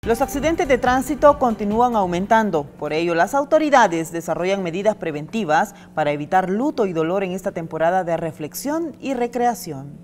Los accidentes de tránsito continúan aumentando. Por ello, las autoridades desarrollan medidas preventivas para evitar luto y dolor en esta temporada de reflexión y recreación.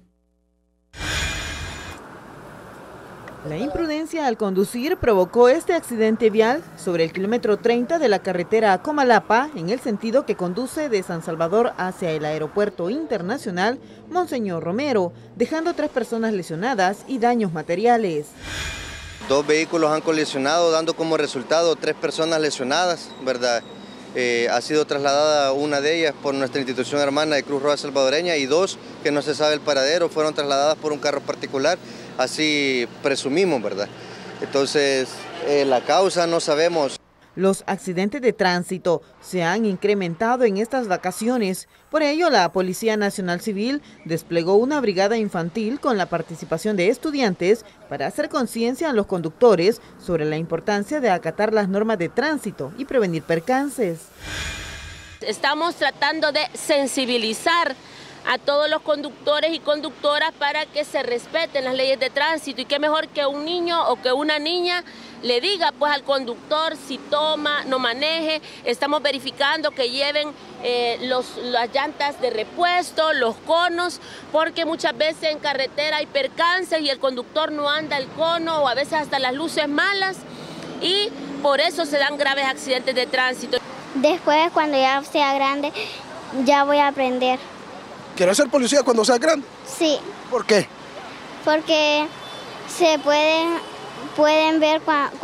La imprudencia al conducir provocó este accidente vial sobre el kilómetro 30 de la carretera a Comalapa, en el sentido que conduce de San Salvador hacia el Aeropuerto Internacional Monseñor Romero, dejando 3 personas lesionadas y daños materiales. 2 vehículos han colisionado, dando como resultado 3 personas lesionadas, ¿verdad? Ha sido trasladada una de ellas por nuestra institución hermana de Cruz Roja Salvadoreña y 2 que no se sabe el paradero fueron trasladadas por un carro particular, así presumimos, ¿verdad? Entonces, la causa no sabemos. Los accidentes de tránsito se han incrementado en estas vacaciones. Por ello, la Policía Nacional Civil desplegó una brigada infantil con la participación de estudiantes para hacer conciencia a los conductores sobre la importancia de acatar las normas de tránsito y prevenir percances. Estamos tratando de sensibilizar a todos los conductores y conductoras para que se respeten las leyes de tránsito, y qué mejor que un niño o que una niña le diga pues al conductor si toma, no maneje. Estamos verificando que lleven las llantas de repuesto, los conos, porque muchas veces en carretera hay percances y el conductor no anda el cono o a veces hasta las luces malas, y por eso se dan graves accidentes de tránsito. Después, cuando ya sea grande, ya voy a aprender. ¿Quieres ser policía cuando seas grande? Sí. ¿Por qué? Porque se pueden ver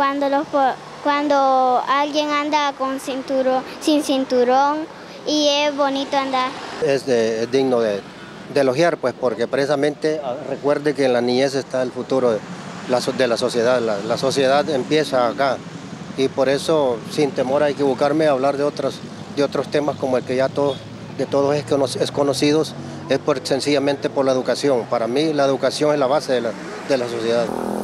cuando alguien anda sin cinturón, y es bonito andar. Es digno de elogiar, pues, porque precisamente recuerde que en la niñez está el futuro de la sociedad. La sociedad empieza acá, y por eso, sin temor a equivocarme, hablar de otros temas como el que ya de todos es conocido, es sencillamente por la educación. Para mí la educación es la base de la sociedad.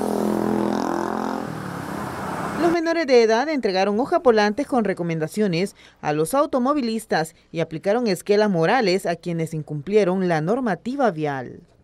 Los menores de edad entregaron hojapolantes con recomendaciones a los automovilistas y aplicaron esquelas morales a quienes incumplieron la normativa vial.